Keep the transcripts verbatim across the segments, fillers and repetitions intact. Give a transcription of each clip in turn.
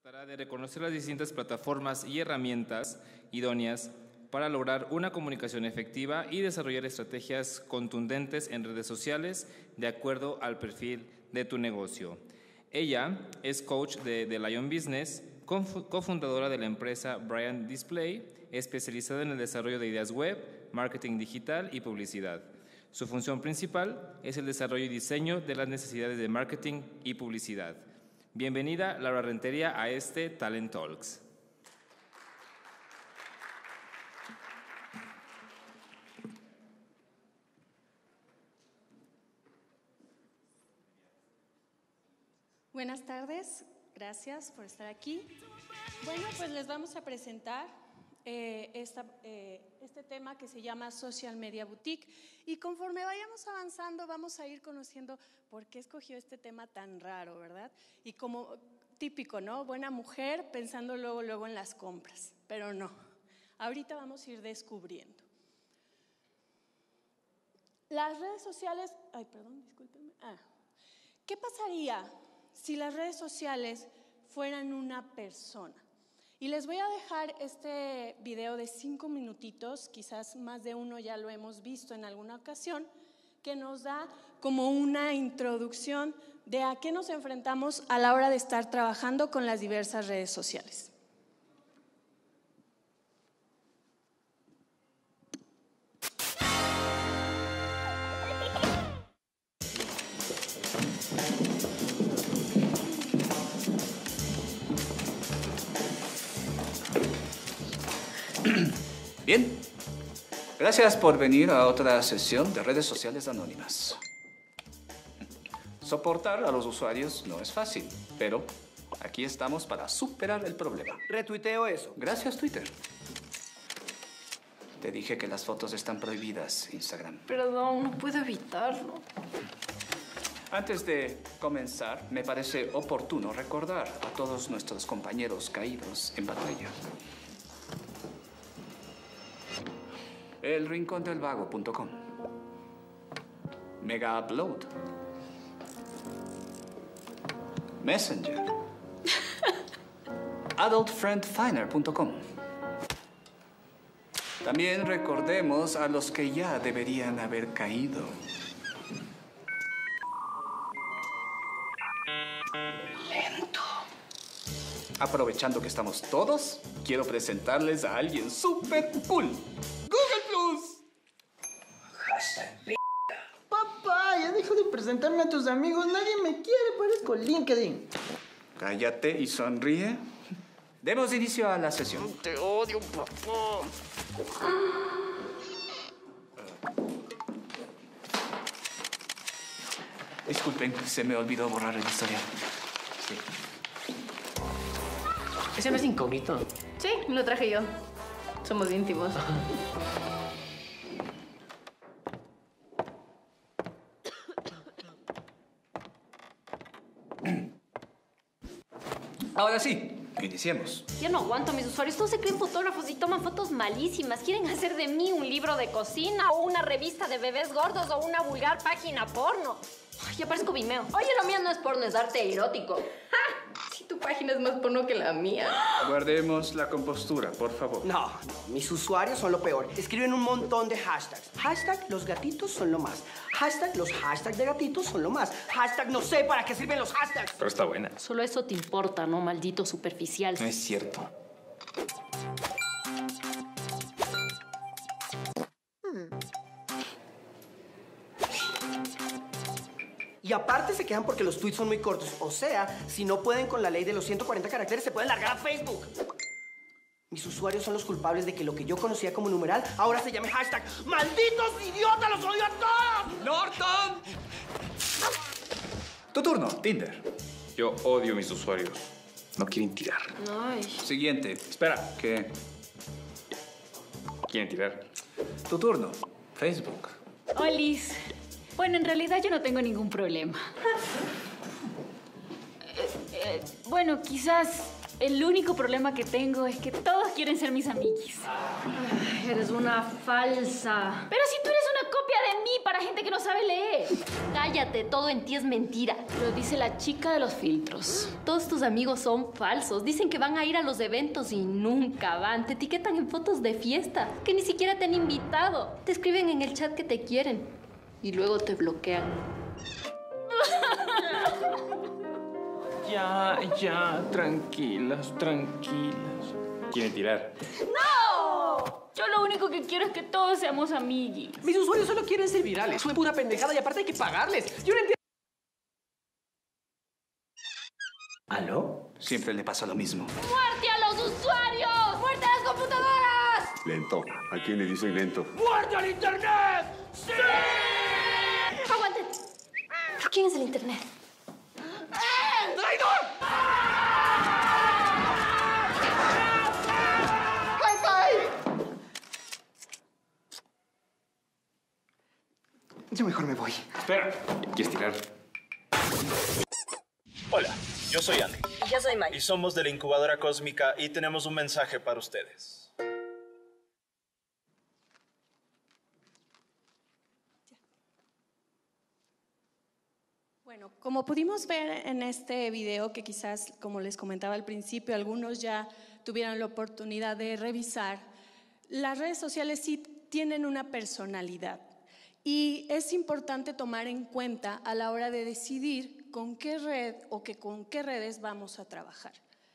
Tratará de reconocer las distintas plataformas y herramientas idóneas para lograr una comunicación efectiva y desarrollar estrategias contundentes en redes sociales de acuerdo al perfil de tu negocio. Ella es coach de The Lion Business, cofundadora de la empresa Brand Display, especializada en el desarrollo de ideas web, marketing digital y publicidad. Su función principal es el desarrollo y diseño de las necesidades de marketing y publicidad. Bienvenida, Laura Rentería, a este Talent Talks. Buenas tardes, gracias por estar aquí. Bueno, pues les vamos a presentar eh, esta, eh, este tema que se llama Social Media Boutique, y conforme vayamos avanzando vamos a ir conociendo por qué escogió este tema tan raro, ¿verdad? Y como típico, ¿no? Buena mujer pensando luego, luego en las compras, pero no, ahorita vamos a ir descubriendo. Las redes sociales, ay, perdón, discúlpenme. Ah, ¿qué pasaría si las redes sociales fueran una persona? Y les voy a dejar este video de cinco minutitos, quizás más de uno ya lo hemos visto en alguna ocasión, que nos da como una introducción de a qué nos enfrentamos a la hora de estar trabajando con las diversas redes sociales. Bien, gracias por venir a otra sesión de redes sociales anónimas. Soportar a los usuarios no es fácil, pero aquí estamos para superar el problema. Retuiteo eso. Gracias, Twitter. Te dije que las fotos están prohibidas, Instagram. Perdón, no puedo evitarlo. Antes de comenzar, me parece oportuno recordar a todos nuestros compañeros caídos en batalla. el rincón del vago punto com, Mega Upload, Messenger, adult friend finder punto com. También recordemos a los que ya deberían haber caído. Lento. Aprovechando que estamos todos, quiero presentarles a alguien súper cool. Papá, ya dejo de presentarme a tus amigos. Nadie me quiere, parezco LinkedIn. Cállate y sonríe. Demos inicio a la sesión. Te odio, papá. Disculpen, se me olvidó borrar el historial. Sí. ¿Ese no es incógnito? Sí, lo traje yo. Somos íntimos. Ahora sí, iniciemos. Ya no aguanto a mis usuarios. Todos se creen fotógrafos y toman fotos malísimas. Quieren hacer de mí un libro de cocina o una revista de bebés gordos o una vulgar página porno. Ay, ya parezco Vimeo. Oye, lo mío no es porno, es arte erótico. ¡Ja! Si tu página es más porno que la mía. Guardemos la compostura, por favor. No, no, mis usuarios son lo peor. Escriben un montón de hashtags. Hashtag los gatitos son lo más. Hashtag los hashtags de gatitos son lo más. Hashtag no sé para qué sirven los hashtags. Pero está buena. Solo eso te importa, ¿no? Maldito superficial. No es cierto. Y aparte se quejan porque los tweets son muy cortos. O sea, si no pueden con la ley de los ciento cuarenta caracteres, se pueden largar a Facebook. Mis usuarios son los culpables de que lo que yo conocía como numeral ahora se llame hashtag. ¡Malditos idiotas! ¡Los odio a todos! ¡Norton! Tu turno, Tinder. Yo odio mis usuarios. No quieren tirar. Ay. Siguiente. Espera. ¿Qué? ¿Quieren tirar? Tu turno, Facebook. Olis. Bueno, en realidad yo no tengo ningún problema. eh, eh, bueno, quizás el único problema que tengo es que todos quieren ser mis amiguis. Ay, eres una falsa. Pero si tú eres una copia de mí, ¿para para gente que no sabe leer. Cállate, todo en ti es mentira. Lo dice la chica de los filtros. Todos tus amigos son falsos. Dicen que van a ir a los eventos y nunca van. Te etiquetan en fotos de fiesta, que ni siquiera te han invitado. Te escriben en el chat que te quieren y luego te bloquean. Ya, ya, tranquilas, tranquilas. Quieren tirar. ¡No! Yo lo único que quiero es que todos seamos amiguis. Mis usuarios solo quieren ser virales. Fue pura pendejada y aparte hay que pagarles. Yo no entiendo. ¿Aló? Siempre le pasa lo mismo. ¡Muerte a los usuarios! ¡Muerte a las computadoras! Lento. ¿A quién le dicen lento? ¡Muerte al internet! ¡Sí! ¡Aguanten! ¿Pero quién es el internet? ¡Traidor! ¡High five! Yo mejor me voy. Espera. ¿Quieres tirar? Hola, yo soy Andy. Y yo soy Mike. Y somos de la incubadora cósmica y tenemos un mensaje para ustedes. Bueno, como pudimos ver en este video, que quizás, como les comentaba al principio, algunos ya tuvieron la oportunidad de revisar, las redes sociales sí tienen una personalidad y es importante tomar en cuenta a la hora de decidir con qué red o que con qué redes vamos a trabajar.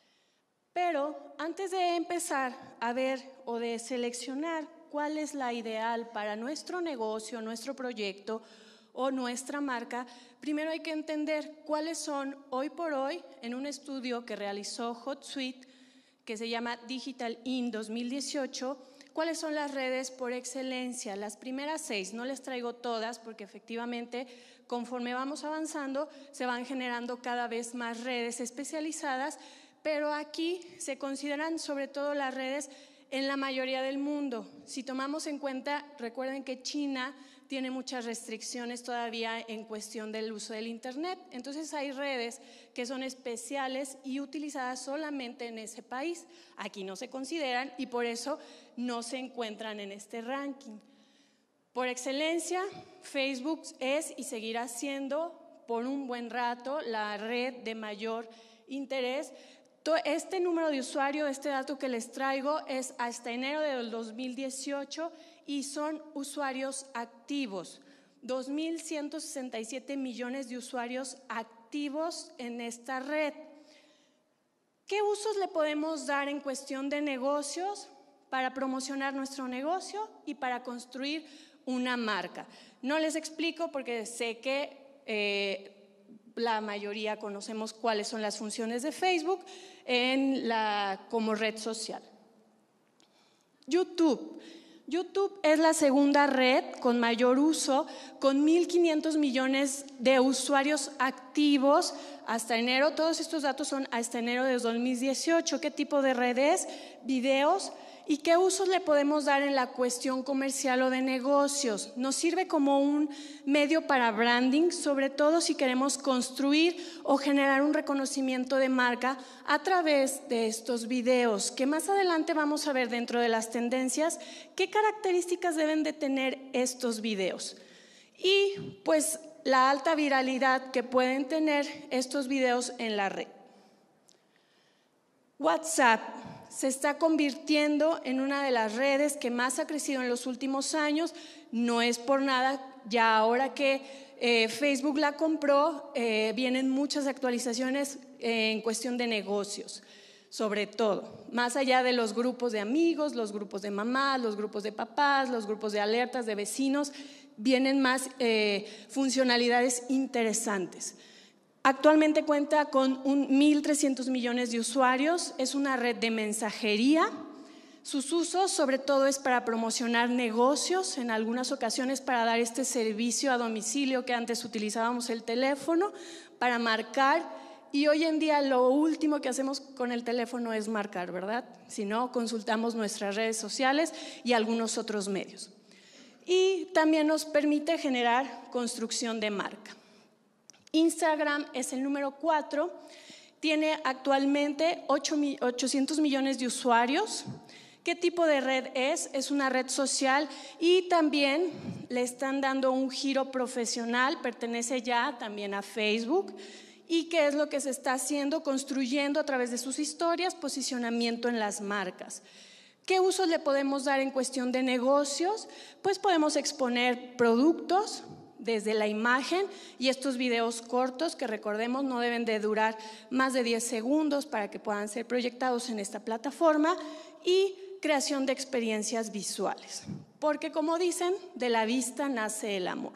Pero antes de empezar a ver o de seleccionar cuál es la ideal para nuestro negocio, nuestro proyecto o nuestra marca, primero hay que entender cuáles son hoy por hoy, en un estudio que realizó HotSuite, que se llama Digital In dos mil dieciocho, cuáles son las redes por excelencia. Las primeras seis, no les traigo todas porque efectivamente conforme vamos avanzando se van generando cada vez más redes especializadas, pero aquí se consideran sobre todo las redes en la mayoría del mundo. Si tomamos en cuenta, recuerden que China tiene muchas restricciones todavía en cuestión del uso del internet, entonces hay redes que son especiales y utilizadas solamente en ese país. Aquí no se consideran y por eso no se encuentran en este ranking. Por excelencia, Facebook es y seguirá siendo por un buen rato la red de mayor interés. Este número de usuario, este dato que les traigo es hasta enero del dos mil dieciocho y son usuarios activos, dos mil ciento sesenta y siete millones de usuarios activos en esta red. ¿Qué usos le podemos dar en cuestión de negocios para promocionar nuestro negocio y para construir una marca? No les explico porque sé que eh, la mayoría conocemos cuáles son las funciones de Facebook en la, como red social. YouTube. YouTube es la segunda red con mayor uso, con mil quinientos millones de usuarios activos hasta enero. Todos estos datos son hasta enero de dos mil dieciocho. ¿Qué tipo de red es? Videos. ¿Y qué usos le podemos dar en la cuestión comercial o de negocios? Nos sirve como un medio para branding, sobre todo si queremos construir o generar un reconocimiento de marca a través de estos videos, que más adelante vamos a ver dentro de las tendencias qué características deben de tener estos videos. Y pues la alta viralidad que pueden tener estos videos en la red. WhatsApp se está convirtiendo en una de las redes que más ha crecido en los últimos años. No es por nada, ya ahora que eh, Facebook la compró, eh, vienen muchas actualizaciones eh, en cuestión de negocios, sobre todo, más allá de los grupos de amigos, los grupos de mamás, los grupos de papás, los grupos de alertas de vecinos, vienen más eh, funcionalidades interesantes. Actualmente cuenta con mil trescientos millones de usuarios, es una red de mensajería. Sus usos sobre todo es para promocionar negocios, en algunas ocasiones para dar este servicio a domicilio que antes utilizábamos el teléfono, para marcar, y hoy en día lo último que hacemos con el teléfono es marcar, ¿verdad? Si no, consultamos nuestras redes sociales y algunos otros medios. Y también nos permite generar construcción de marca. Instagram es el número cuatro, tiene actualmente ochocientos millones de usuarios ¿Qué tipo de red es? Es una red social y también le están dando un giro profesional, pertenece ya también a Facebook. ¿Y qué es lo que se está haciendo? Construyendo a través de sus historias posicionamiento en las marcas. ¿Qué usos le podemos dar en cuestión de negocios? Pues podemos exponer productos desde la imagen y estos videos cortos que recordemos no deben de durar más de diez segundos para que puedan ser proyectados en esta plataforma y creación de experiencias visuales. Porque como dicen, de la vista nace el amor.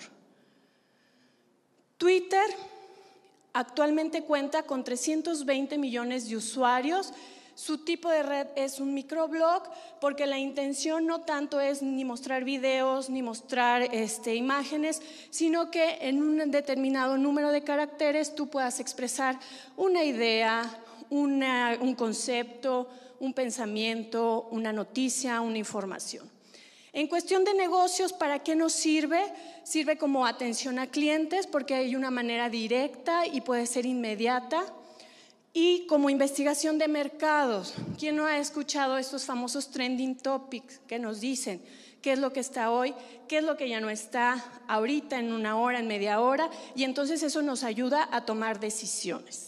Twitter actualmente cuenta con trescientos veinte millones de usuarios. Su tipo de red es un microblog porque la intención no tanto es ni mostrar videos ni mostrar este, imágenes, sino que en un determinado número de caracteres tú puedas expresar una idea, una, un concepto, un pensamiento, una noticia, una información. En cuestión de negocios, ¿para qué nos sirve? Sirve como atención a clientes porque hay una manera directa y puede ser inmediata. Y como investigación de mercados, ¿quién no ha escuchado estos famosos trending topics que nos dicen qué es lo que está hoy, qué es lo que ya no está ahorita, en una hora, en media hora? Y entonces eso nos ayuda a tomar decisiones.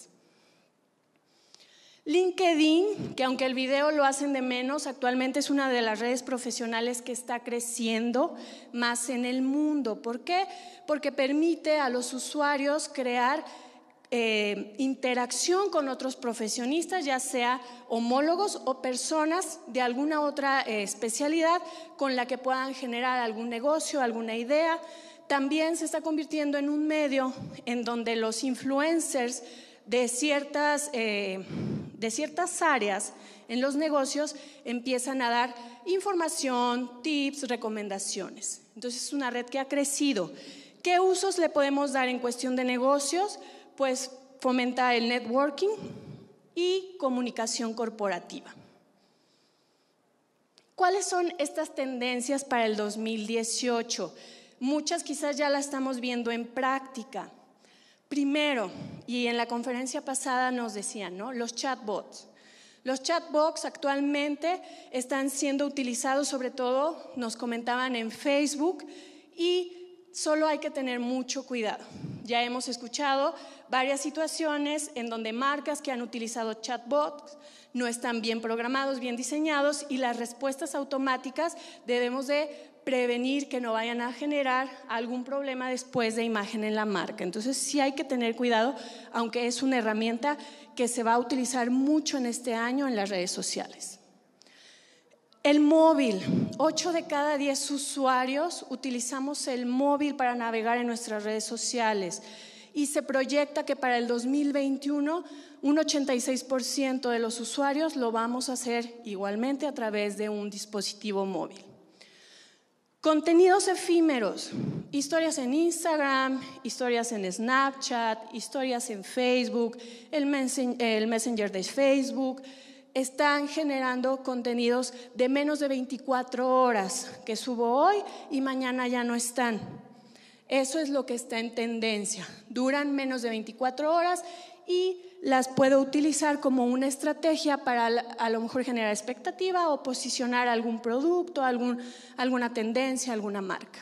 LinkedIn, que aunque el video lo hacen de menos, actualmente es una de las redes profesionales que está creciendo más en el mundo. ¿Por qué? Porque permite a los usuarios crear Eh, interacción con otros profesionistas, ya sea homólogos o personas de alguna otra eh, especialidad con la que puedan generar algún negocio, alguna idea. También se está convirtiendo en un medio en donde los influencers de ciertas, eh, de ciertas áreas en los negocios empiezan a dar información, tips, recomendaciones. Entonces es una red que ha crecido. ¿Qué usos le podemos dar en cuestión de negocios? Pues fomenta el networking y comunicación corporativa. ¿Cuáles son estas tendencias para el dos mil dieciocho? Muchas quizás ya las estamos viendo en práctica. Primero, y en la conferencia pasada nos decían, ¿no? Los chatbots. Los chatbots actualmente están siendo utilizados, sobre todo, nos comentaban en Facebook, y solo hay que tener mucho cuidado. Ya hemos escuchado varias situaciones en donde marcas que han utilizado chatbots no están bien programados, bien diseñados, y las respuestas automáticas debemos de prevenir que no vayan a generar algún problema después de imagen en la marca. Entonces sí hay que tener cuidado, aunque es una herramienta que se va a utilizar mucho en este año en las redes sociales. El móvil, ocho de cada diez usuarios utilizamos el móvil para navegar en nuestras redes sociales y se proyecta que para el dos mil veintiuno un ochenta y seis por ciento de los usuarios lo vamos a hacer igualmente a través de un dispositivo móvil. Contenidos efímeros, historias en Instagram, historias en Snapchat, historias en Facebook, el Messenger de Facebook, están generando contenidos de menos de veinticuatro horas que subo hoy y mañana ya no están. Eso es lo que está en tendencia. Duran menos de veinticuatro horas y las puedo utilizar como una estrategia para a lo mejor generar expectativa o posicionar algún producto, algún, alguna tendencia, alguna marca.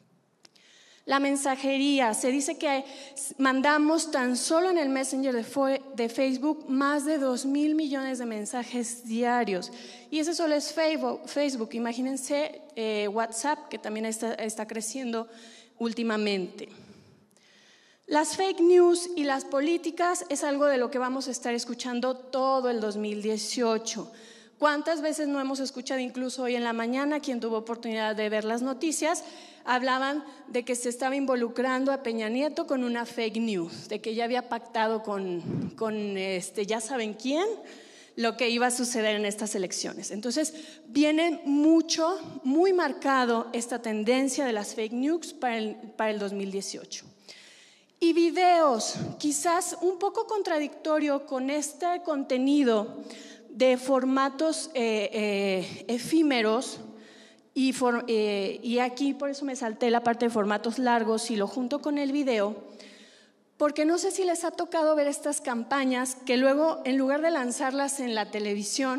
La mensajería, se dice que mandamos tan solo en el Messenger de, de Facebook más de dos mil millones de mensajes diarios. Y ese solo es Facebook. Facebook. Imagínense eh, WhatsApp, que también está, está creciendo últimamente. Las fake news y las políticas es algo de lo que vamos a estar escuchando todo el dos mil dieciocho. ¿Cuántas veces no hemos escuchado, incluso hoy en la mañana, quien tuvo oportunidad de ver las noticias, hablaban de que se estaba involucrando a Peña Nieto con una fake news, de que ya había pactado con, con este, ya saben quién, lo que iba a suceder en estas elecciones? Entonces, viene mucho, muy marcado esta tendencia de las fake news para el, para el dos mil dieciocho. Y videos, quizás un poco contradictorio con este contenido de formatos eh, eh, efímeros y, for, eh, y aquí por eso me salté la parte de formatos largos y lo junto con el video, porque no sé si les ha tocado ver estas campañas que luego en lugar de lanzarlas en la televisión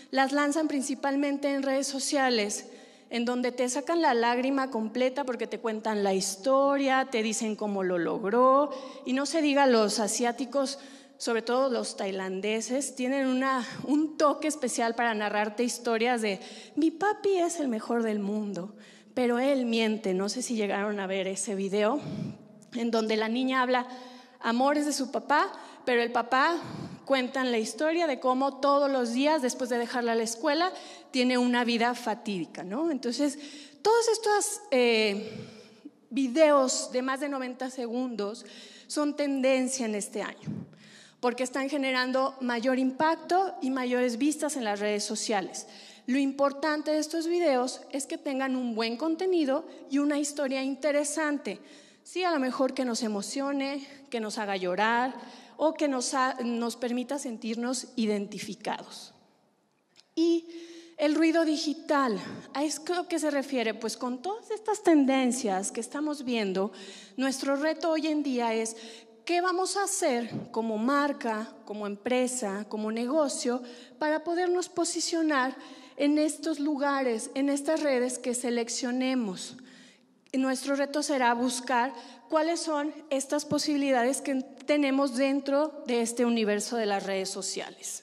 las lanzan principalmente en redes sociales, en donde te sacan la lágrima completa porque te cuentan la historia, te dicen cómo lo logró, y no se diga los asiáticos, sobre todo los tailandeses, tienen una, un toque especial para narrarte historias de mi papi es el mejor del mundo, pero él miente. No sé si llegaron a ver ese video en donde la niña habla amores de su papá, pero el papá cuentan la historia de cómo todos los días después de dejarla a la escuela tiene una vida fatídica, ¿no? Entonces, todos estos eh, videos de más de noventa segundos son tendencia en este año, porque están generando mayor impacto y mayores vistas en las redes sociales. Lo importante de estos videos es que tengan un buen contenido y una historia interesante. Sí, a lo mejor que nos emocione, que nos haga llorar o que nos, ha, nos permita sentirnos identificados. Y el ruido digital, ¿a esto qué se refiere? Pues con todas estas tendencias que estamos viendo, nuestro reto hoy en día es ¿qué vamos a hacer como marca, como empresa, como negocio para podernos posicionar en estos lugares, en estas redes que seleccionemos? Nuestro reto será buscar cuáles son estas posibilidades que tenemos dentro de este universo de las redes sociales.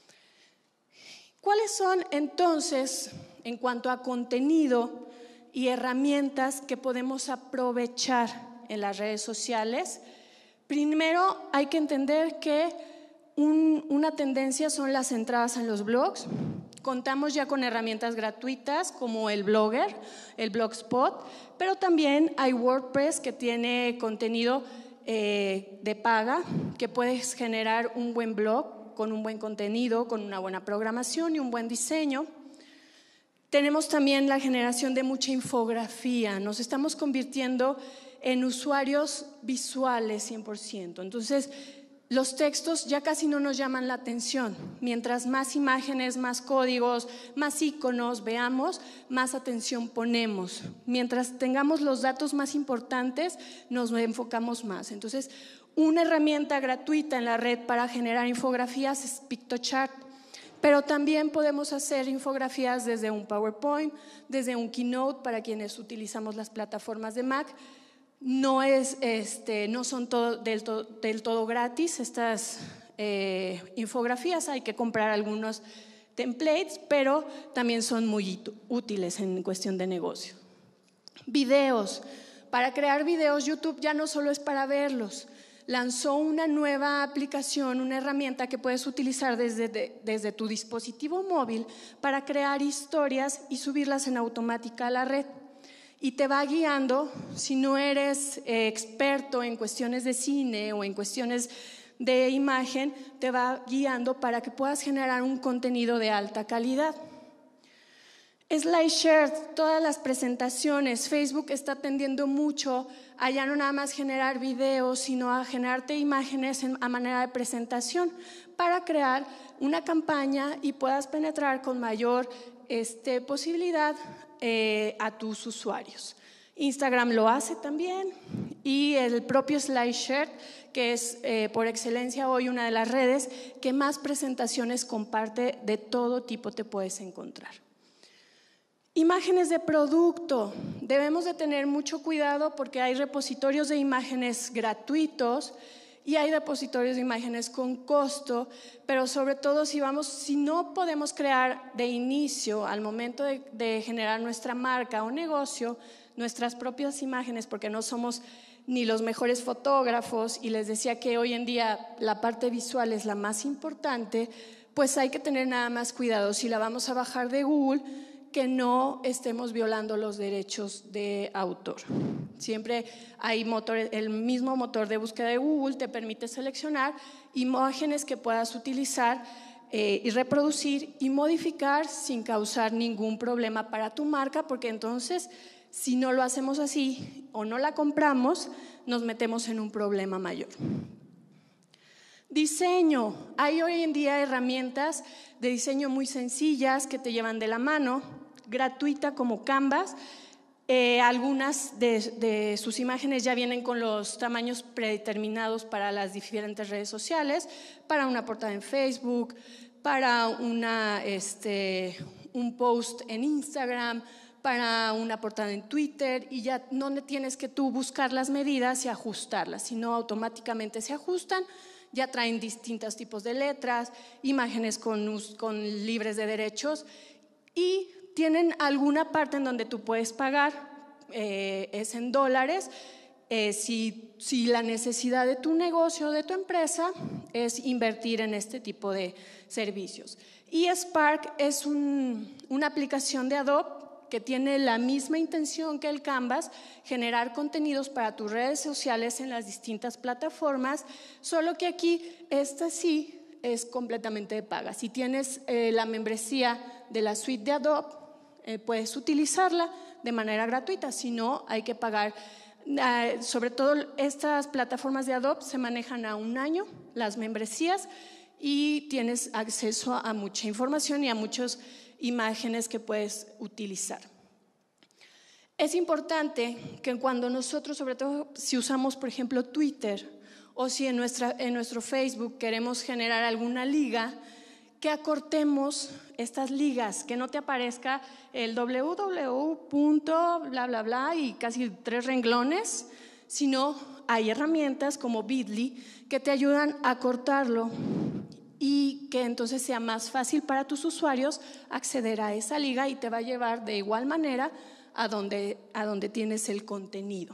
¿Cuáles son entonces, en cuanto a contenido y herramientas que podemos aprovechar en las redes sociales? Primero hay que entender que un, una tendencia son las entradas en los blogs. Contamos ya con herramientas gratuitas como el Blogger, el Blogspot, pero también hay WordPress que tiene contenido eh, de paga, que puedes generar un buen blog con un buen contenido, con una buena programación y un buen diseño. Tenemos también la generación de mucha infografía. Nos estamos convirtiendo en usuarios visuales cien por ciento. Entonces, los textos ya casi no nos llaman la atención. Mientras más imágenes, más códigos, más iconos veamos, más atención ponemos. Mientras tengamos los datos más importantes, nos enfocamos más. Entonces, una herramienta gratuita en la red para generar infografías es Piktochart. Pero también podemos hacer infografías desde un PowerPoint, desde un Keynote para quienes utilizamos las plataformas de Mac. No, es, este, no son todo, del, to, del todo gratis estas eh, infografías, hay que comprar algunos templates, pero también son muy útiles en cuestión de negocio. Videos. Para crear videos, YouTube ya no solo es para verlos. Lanzó una nueva aplicación, una herramienta que puedes utilizar desde, de, desde tu dispositivo móvil para crear historias y subirlas en automática a la red. Y te va guiando, si no eres eh, experto en cuestiones de cine o en cuestiones de imagen, te va guiando para que puedas generar un contenido de alta calidad. SlideShare, todas las presentaciones, Facebook está tendiendo mucho a ya no nada más generar videos, sino a generarte imágenes en, a manera de presentación para crear una campaña y puedas penetrar con mayor este, posibilidad Eh, a tus usuarios. Instagram lo hace también y el propio SlideShare, que es eh, por excelencia hoy una de las redes que más presentaciones comparte de todo tipo te puedes encontrar. Imágenes de producto. Debemos de tener mucho cuidado porque hay repositorios de imágenes gratuitos y hay repositorios de imágenes con costo, pero sobre todo si, vamos, si no podemos crear de inicio, al momento de, de generar nuestra marca o negocio, nuestras propias imágenes, porque no somos ni los mejores fotógrafos, y les decía que hoy en día la parte visual es la más importante, pues hay que tener nada más cuidado. Si la vamos a bajar de Google, que no estemos violando los derechos de autor. Siempre hay motores, el mismo motor de búsqueda de Google te permite seleccionar imágenes que puedas utilizar eh, y reproducir y modificar sin causar ningún problema para tu marca, porque entonces si no lo hacemos así o no la compramos, nos metemos en un problema mayor. Diseño. Hay hoy en día herramientas de diseño muy sencillas que te llevan de la mano, gratuita como Canvas. Eh, algunas de, de sus imágenes ya vienen con los tamaños predeterminados para las diferentes redes sociales, para una portada en Facebook, para una, este, un post en Instagram, para una portada en Twitter, y ya no tienes que tú buscar las medidas y ajustarlas, sino automáticamente se ajustan. Ya traen distintos tipos de letras, imágenes con, con libres de derechos, y tienen alguna parte en donde tú puedes pagar, eh, es en dólares, eh, si, si la necesidad de tu negocio o de tu empresa es invertir en este tipo de servicios. Y Spark es un, una aplicación de Adobe que tiene la misma intención que el Canvas, generar contenidos para tus redes sociales en las distintas plataformas, solo que aquí esta sí es completamente de paga. Si tienes eh, la membresía de la suite de Adobe, eh, puedes utilizarla de manera gratuita, si no hay que pagar. Eh, sobre todo estas plataformas de Adobe se manejan a un año, las membresías, y tienes acceso a mucha información y a muchas imágenes que puedes utilizar. Es importante que cuando nosotros, sobre todo si usamos por ejemplo Twitter o si en, nuestra, en nuestro Facebook queremos generar alguna liga, que acortemos estas ligas, que no te aparezca el www. bla bla bla y casi tres renglones, sino hay herramientas como Bitly que te ayudan a cortarlo y que entonces sea más fácil para tus usuarios acceder a esa liga y te va a llevar de igual manera a donde, a donde tienes el contenido.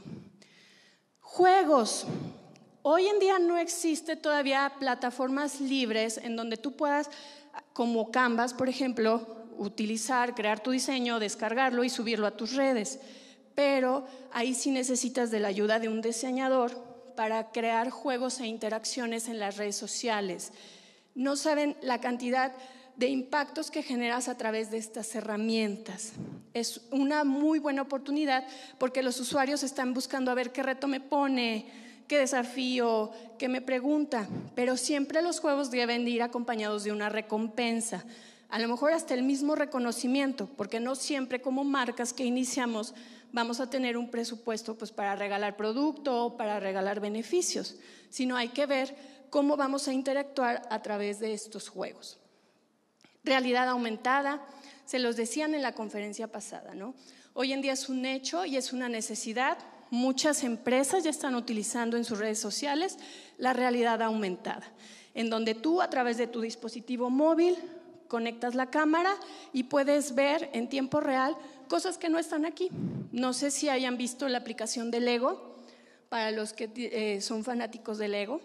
Juegos. Hoy en día no existe todavía plataformas libres en donde tú puedas, como Canvas, por ejemplo, utilizar, crear tu diseño, descargarlo y subirlo a tus redes. Pero ahí sí necesitas de la ayuda de un diseñador para crear juegos e interacciones en las redes sociales. No saben la cantidad de impactos que generas a través de estas herramientas. Es una muy buena oportunidad porque los usuarios están buscando a ver qué reto me pone, qué desafío, qué me pregunta, pero siempre los juegos deben de ir acompañados de una recompensa, a lo mejor hasta el mismo reconocimiento, porque no siempre como marcas que iniciamos vamos a tener un presupuesto pues, para regalar producto o para regalar beneficios, sino hay que ver cómo vamos a interactuar a través de estos juegos. Realidad aumentada, se los decían en la conferencia pasada, ¿no? Hoy en día es un hecho y es una necesidad. Muchas empresas ya están utilizando en sus redes sociales la realidad aumentada, en donde tú a través de tu dispositivo móvil conectas la cámara y puedes ver en tiempo real cosas que no están aquí. No sé si hayan visto la aplicación de Lego, para los que eh, son fanáticos de Lego.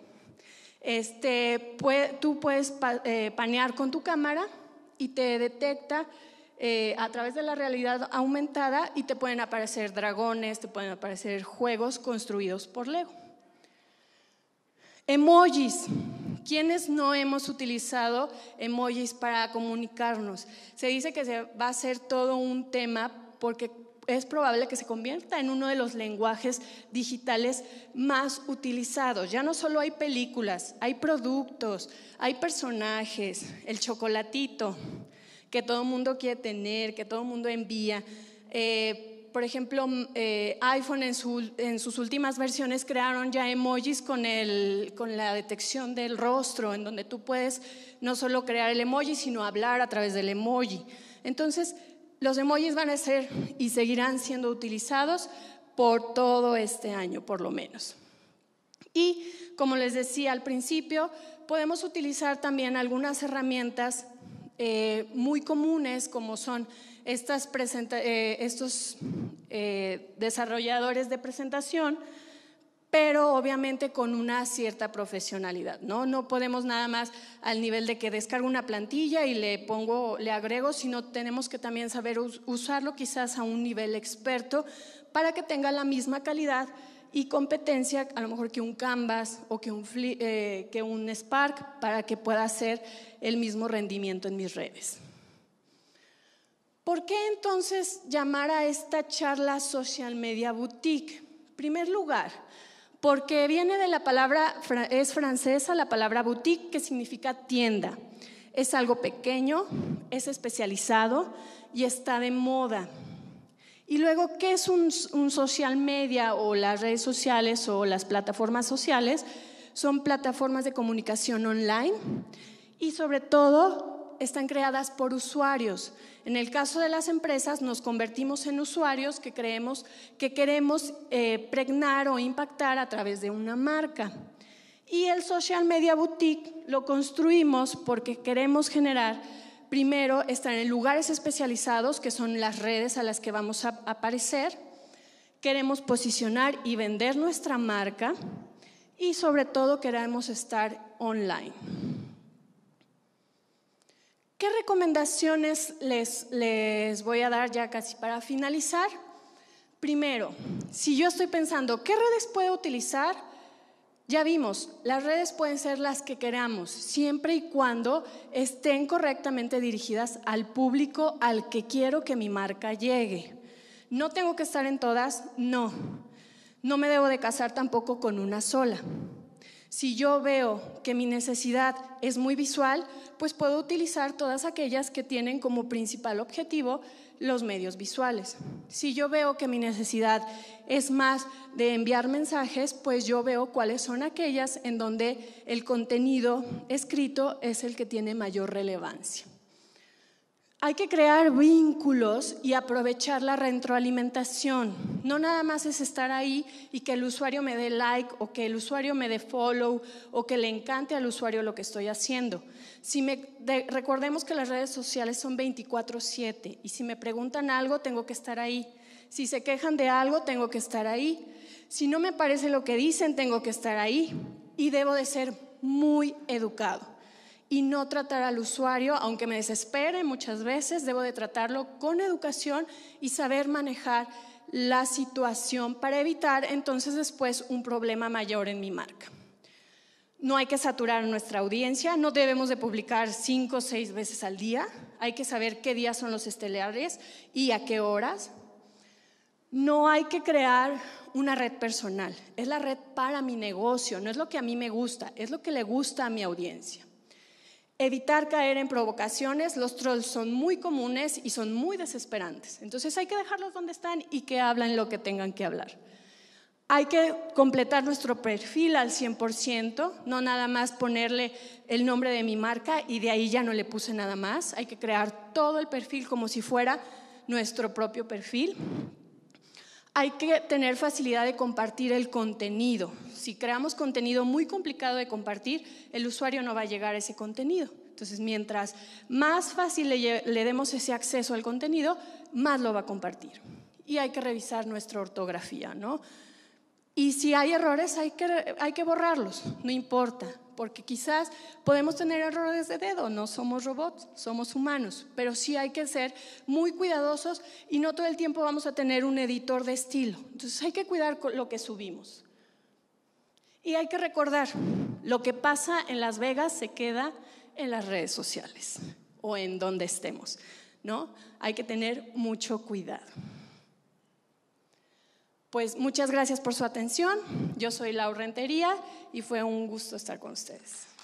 Este, puede, tú puedes pa, eh, panear con tu cámara y te detecta eh, a través de la realidad aumentada y te pueden aparecer dragones, te pueden aparecer juegos construidos por Lego. Emojis. ¿Quiénes no hemos utilizado emojis para comunicarnos? Se dice que se va a hacer todo un tema porque es probable que se convierta en uno de los lenguajes digitales más utilizados. Ya no solo hay películas, hay productos, hay personajes, el chocolatito que todo el mundo quiere tener, que todo el mundo envía. Eh, por ejemplo, eh, iPhone en, su, en sus últimas versiones crearon ya emojis con, el, con la detección del rostro, en donde tú puedes no solo crear el emoji, sino hablar a través del emoji. Entonces, los emojis van a ser y seguirán siendo utilizados por todo este año, por lo menos. Y, como les decía al principio, podemos utilizar también algunas herramientas eh, muy comunes, como son estas presenta- eh, estos eh, desarrolladores de presentación, pero obviamente con una cierta profesionalidad, ¿no? No podemos nada más al nivel de que descargo una plantilla y le pongo, le agrego, sino tenemos que también saber us- usarlo quizás a un nivel experto para que tenga la misma calidad y competencia a lo mejor que un Canvas o que un, eh, que un Spark, para que pueda hacer el mismo rendimiento en mis redes. ¿Por qué entonces llamar a esta charla Social Media Boutique? En primer lugar, porque viene de la palabra, es francesa la palabra boutique, que significa tienda. Es algo pequeño, es especializado y está de moda. Y luego, ¿qué es un, un social media o las redes sociales o las plataformas sociales? Son plataformas de comunicación online y sobre todo están creadas por usuarios. En el caso de las empresas nos convertimos en usuarios que creemos que queremos eh, pregnar o impactar a través de una marca. Y el Social Media Boutique lo construimos porque queremos generar, primero, estar en lugares especializados, que son las redes a las que vamos a aparecer. Queremos posicionar y vender nuestra marca y sobre todo queremos estar online. ¿Qué recomendaciones les, les voy a dar ya casi para finalizar? Primero, si yo estoy pensando, ¿qué redes puedo utilizar? Ya vimos, las redes pueden ser las que queramos, siempre y cuando estén correctamente dirigidas al público al que quiero que mi marca llegue. ¿No tengo que estar en todas? No. No me debo de casar tampoco con una sola. Si yo veo que mi necesidad es muy visual, pues puedo utilizar todas aquellas que tienen como principal objetivo los medios visuales. Si yo veo que mi necesidad es más de enviar mensajes, pues yo veo cuáles son aquellas en donde el contenido escrito es el que tiene mayor relevancia. Hay que crear vínculos y aprovechar la retroalimentación. No nada más es estar ahí y que el usuario me dé like o que el usuario me dé follow o que le encante al usuario lo que estoy haciendo. Si me, de, recordemos que las redes sociales son veinticuatro siete y si me preguntan algo tengo que estar ahí. Si se quejan de algo tengo que estar ahí. Si no me parece lo que dicen tengo que estar ahí y debo de ser muy educado. Y no tratar al usuario, aunque me desespere muchas veces, debo de tratarlo con educación y saber manejar la situación para evitar entonces después un problema mayor en mi marca. No hay que saturar a nuestra audiencia, no debemos de publicar cinco o seis veces al día, hay que saber qué días son los estelares y a qué horas. No hay que crear una red personal, es la red para mi negocio, no es lo que a mí me gusta, es lo que le gusta a mi audiencia. Evitar caer en provocaciones, los trolls son muy comunes y son muy desesperantes. Entonces hay que dejarlos donde están y que hablen lo que tengan que hablar. Hay que completar nuestro perfil al cien por ciento, no nada más ponerle el nombre de mi marca y de ahí ya no le puse nada más. Hay que crear todo el perfil como si fuera nuestro propio perfil. Hay que tener facilidad de compartir el contenido. Si creamos contenido muy complicado de compartir, el usuario no va a llegar a ese contenido. Entonces, mientras más fácil le, le demos ese acceso al contenido, más lo va a compartir. Y hay que revisar nuestra ortografía, ¿no? Y si hay errores, hay que, hay que borrarlos, no importa, porque quizás podemos tener errores de dedo, no somos robots, somos humanos, pero sí hay que ser muy cuidadosos y no todo el tiempo vamos a tener un editor de estilo. Entonces hay que cuidar lo que subimos. Y hay que recordar, lo que pasa en Las Vegas se queda en las redes sociales o en donde estemos, ¿no? Hay que tener mucho cuidado. Pues muchas gracias por su atención. Yo soy Laura Rentería y fue un gusto estar con ustedes.